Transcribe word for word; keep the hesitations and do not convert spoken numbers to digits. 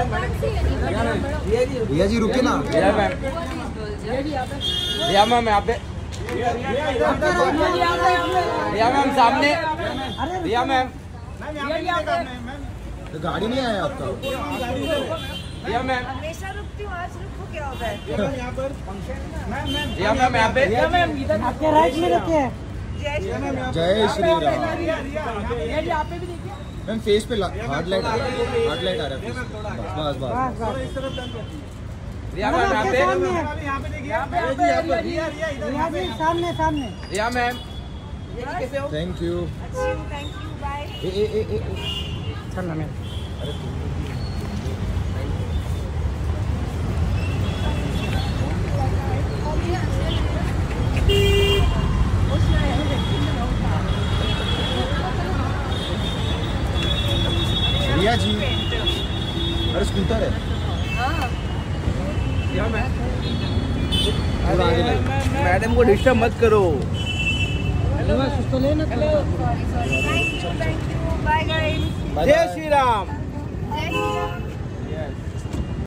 रिया जी रुके ना। रिया मैम, रिया मैम यहाँ पे, रिया मैम सामने, रिया मैम। तो गाड़ी नहीं आया आपका? रिया मैम, हमेशा रुकती हूँ, आज रुको क्या होता है? रिया मैम यहाँ पे, रिया मैम इधर आपके राइट में रखे हैं। जय श्री राम। मैम फेस पे हार्ड लाइट आ रहा है, हार्ड लाइट आ रहा है। बस बस रिया मैम यहाँ पे, सामने सामने। Riya ma'am. Thank you. Thank you, bye. ए ए ए ए चल ना मैं। रिया जी, अरे स्कूटर है। रिया मैम, मैडम को डिस्टर्ब मत करो। तो लेना। Thank you, thank you, bye guys. जय श्री राम।